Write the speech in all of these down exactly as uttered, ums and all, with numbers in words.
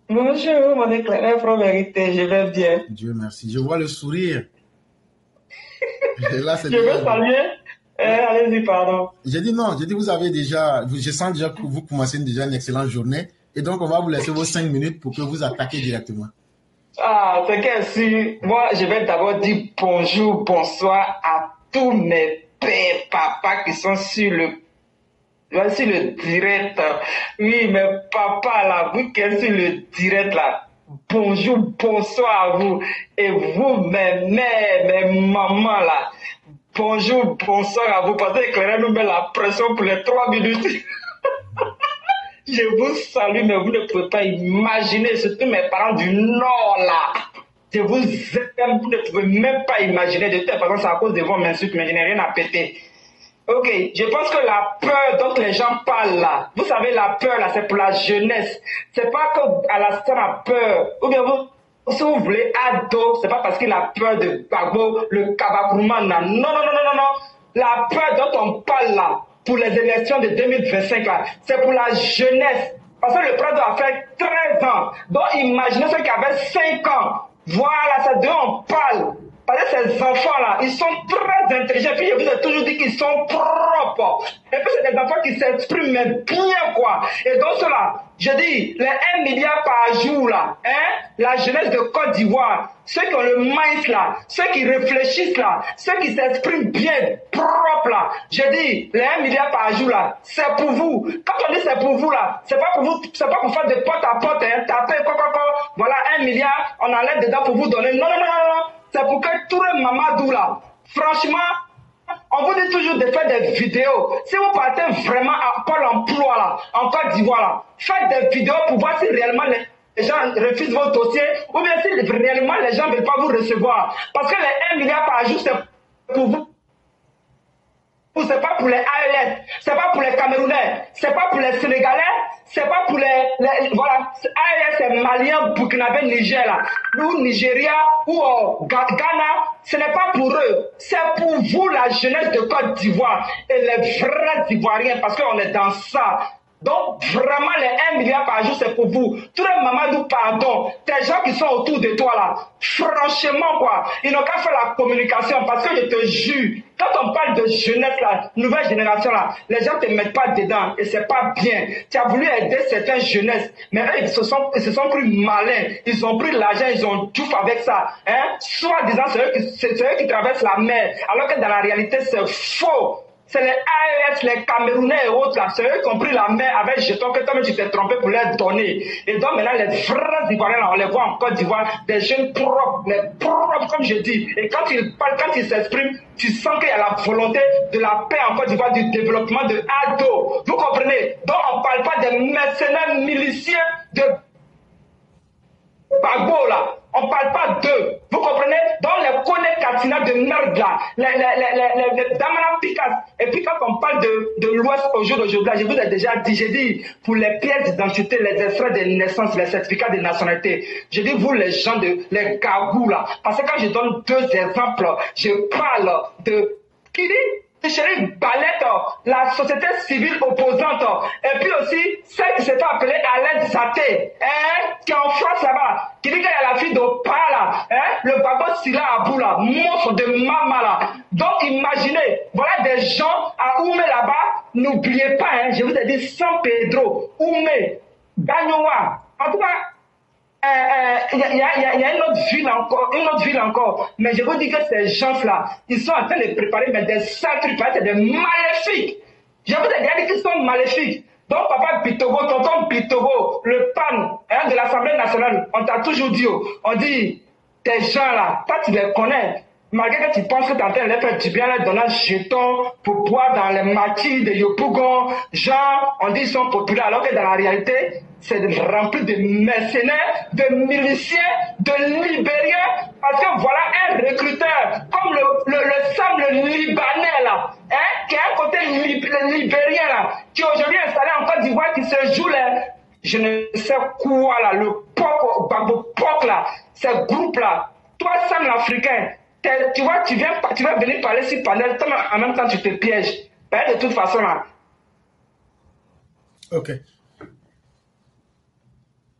Bonjour, mon éclaireur pro-vérité, je vais bien. Dieu merci. Je vois le sourire. Et là, c'est Je veux déjà bien. saluer. Euh, Ouais. allez-y, pardon. J'ai dit non, j'ai dit vous avez déjà, vous- je sens déjà que vous commencez déjà une excellente journée. Et donc, on va vous laisser vos cinq minutes pour que vous attaquiez directement. Ah, c'est qu'ainsi, moi, je vais d'abord dire bonjour, bonsoir à tous mes pères, papas qui sont sur le, là, sur le direct. Oui, mes papas là, vous qui êtes sur le direct là. Bonjour, bonsoir à vous. Et vous, mes mères, mes mamans là. Bonjour, bonsoir à vous. Parce que Claire nous met la pression pour les trois minutes. Je vous salue, mais vous ne pouvez pas imaginer, surtout mes parents du Nord là. Je vous aime, vous ne pouvez même pas imaginer. De toute façon, c'est à cause de vos insultes, mais je n'ai rien à péter. Ok, je pense que la peur dont les gens parlent là, vous savez, la peur là, c'est pour la jeunesse. C'est pas qu'à la scène a peur. Ou bien vous, si vous voulez ado, c'est pas parce qu'il a peur de Gbagbo, le Kabakourman là. Non, non, non, non, non, non. La peur dont on parle là, pour les élections de deux mille vingt-cinq là, c'est pour la jeunesse. Parce que le président doit faire treize ans. Donc imaginez ceux qui avaient cinq ans. Voilà, c'est d'eux on parle. Parce que ces enfants-là, ils sont très intelligents. Puis je vous ai toujours dit qu'ils sont propres. Et puis c'est des enfants qui s'expriment mais bien, quoi. Et donc cela, je dis, les un milliard par jour, là, hein, la jeunesse de Côte d'Ivoire, ceux qui ont le mind, là, ceux qui réfléchissent, là, ceux qui s'expriment bien, propre, là, je dis, les un milliard par jour, là, c'est pour vous. Quand on dit c'est pour vous, là, c'est pas pour vous, c'est pas pour faire de porte à porte, hein, taper, quoi, quoi, quoi, voilà, un milliard, on enlève dedans pour vous donner. Non, non, non, non, non. C'est pour que tous les Mamadou là, franchement, on vous dit toujours de faire des vidéos. Si vous partez vraiment à Pôle emploi là, en Côte d'Ivoire là, faites des vidéos pour voir si réellement les, les gens refusent votre dossier ou bien si réellement les gens ne veulent pas vous recevoir. Parce que les un milliard par jour, c'est pour vous. C'est pas pour les A L S, c'est pas pour les Camerounais, c'est pas pour les Sénégalais, c'est pas pour les, les voilà, A L S c'est Malien, Burkinabé, Niger là, ou Nigeria ou euh, Ghana, ce n'est pas pour eux, c'est pour vous la jeunesse de Côte d'Ivoire et les vrais Ivoiriens parce qu'on est dans ça. Donc, vraiment, les un milliard par jour, c'est pour vous. Tous les Mamadou, pardon, tes gens qui sont autour de toi, là, franchement, quoi, ils n'ont qu'à faire la communication, parce que je te jure, quand on parle de jeunesse, là, nouvelle génération, là, les gens ne te mettent pas dedans, et c'est pas bien. Tu as voulu aider certaines jeunesses, mais eux, ils se sont, ils se sont pris malins, ils ont pris l'argent, ils ont tout fait avec ça, hein, soit disant, c'est eux, qui, c'est eux qui traversent la mer, alors que dans la réalité, c'est faux. C'est les A L S, les Camerounais et autres là, c'est eux qui ont pris la main avec jeton que toi-même tu t'es trompé pour leur donner. Et donc maintenant les vrais Ivoiriens là, on les voit en Côte d'Ivoire, des jeunes propres, mais propres comme je dis. Et quand ils parlent, quand ils s'expriment, tu sens qu'il y a la volonté de la paix en Côte d'Ivoire, du développement de ado. Vous comprenez? Donc on ne parle pas des mercenaires miliciens de Bagbo là, on ne parle pas d'eux. Vous comprenez? Donc les Kone Katina de merde là, les, les, les, les, les Damana Pikas. Et puis quand on parle de, de l'Ouest au jour d'aujourd'hui, je vous ai déjà dit, j'ai dit, pour les pièces d'identité, les extraits de naissance, les certificats de nationalité, je dis vous les gens de, les Gagou là. Parce que quand je donne deux exemples, je parle de, qui dit? Chérie Balette, la société civile opposante, et puis aussi celle qui s'est fait appeler Alain Zaté, hein, qui est en France là-bas, qui dit qu'il y a la fille d'Opala, hein, le bagot Silla Abou là, monstre de Mama là. Donc imaginez, voilà des gens à Oumé là-bas, n'oubliez pas, hein, je vous ai dit San Pedro, Oumé, Gagnoa, en tout cas, il euh, euh, y, y, a, y a une autre ville encore, une autre ville encore. Mais je vous dis que ces gens-là, ils sont en train de préparer mais des sales trucs, c'est des maléfiques. Je vous ai déjà dit qu'ils sont maléfiques. Donc papa Bitogo, tonton Bitogo, le pan hein, de l'Assemblée nationale, on t'a toujours dit, on dit, tes gens-là, toi tu les connais. Malgré que tu penses que tu es en train de les faire du bien, leur donner un jeton pour boire dans les maquis de Yopougon, genre, on dit qu'ils sont populaires, alors que dans la réalité, c'est rempli de mercenaires, de miliciens, de libériens, parce que voilà un recruteur, comme le, le, le Sam, le Libanais là, hein, qui est à côté lib, le Libérien là, qui est aujourd'hui installé en Côte d'Ivoire, qui se joue les, je ne sais quoi là, le P O C, Babo P O C là, ce groupe là, toi Sam l'Africain, tu vois, tu viens, tu vas venir parler sur panel, toi en même temps tu te pièges. Ben, de toute façon là. Ok.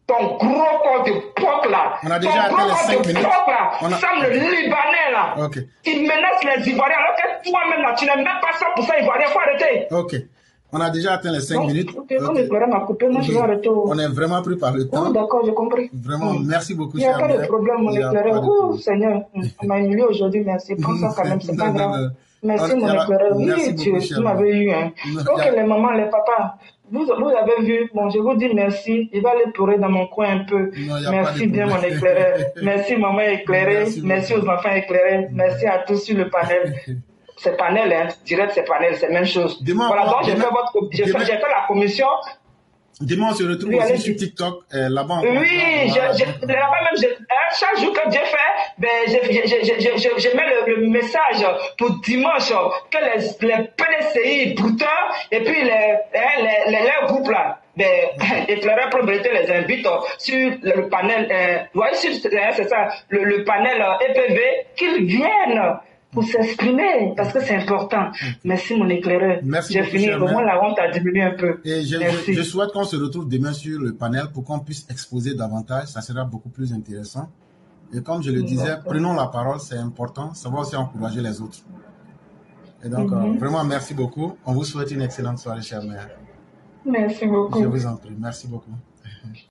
ton gros corps de porc là, On a ton déjà gros atteint les corps cinq de minutes. porc là, On a- semble le Libanais là. Ok. Il menace les Ivoiriens alors que toi-même là, tu n'es même pas cent pour cent Ivoirien, il faut arrêter. Ok. On a déjà atteint les cinq Donc, minutes. ok, comme l'éclaireur m'a coupé, moi je vais Oui. arrêter. On est vraiment pris par le Oh, temps. d'accord, j'ai compris. Vraiment, Hmm. merci beaucoup, Il n'y a cher pas de maire. problème, mon Il y a pas éclaireur. de Oh, problème. Seigneur, hmm, on m'a humilié aujourd'hui, merci. Prends ça quand même, c'est pas Non, non, grave. non. Merci, On- mon il y a- éclaireur. merci Oui, tu, beaucoup, tu cher m'avais eu. Hein. Non, Ok, il y a- les mamans, les papas, vous, vous avez vu, bon, je vous dis merci. Il va aller pleurer dans mon coin un peu. Non, il y a Merci pas de bien, mon problème. éclaireur. Merci, maman éclairée. Merci Merci, beaucoup. aux enfants éclairés. Merci à tous sur le panel. C'est panel, hein. Direct, c'est panel, c'est la même chose. Demain, voilà, on- donc j'ai demain- fait votre, j'ai fait, demain- j'ai fait la commission. Demain, on se retrouve Oui, aussi allez-y. sur TikTok. Euh, Là-bas, on Oui, voilà. je, je, là-bas même, je, hein, chaque jour que Dieu fait, ben, je, je, je, je, je, je mets le, le message pour dimanche que les, les P D C I brouteurs et puis les, hein, les, les, les groupes là, ben, éclaireurs propriété les invite sur le, le panel, euh, vous voyez, sur, hein, c'est ça, le, le panel euh, E P V, qu'ils viennent pour s'exprimer, parce que c'est important. Merci, mon éclaireur. Merci J'ai beaucoup, fini, cher au moins maire. la honte a diminué un peu. Et je, Merci. je, je souhaite qu'on se retrouve demain sur le panel pour qu'on puisse exposer davantage. Ça sera beaucoup plus intéressant. Et comme je le disais, D'accord. prenons la parole, c'est important. Ça va aussi encourager les autres. Et donc, Mhm. euh, vraiment, merci beaucoup. On vous souhaite une excellente soirée, cher maire. Merci beaucoup. Je vous en prie. Merci beaucoup.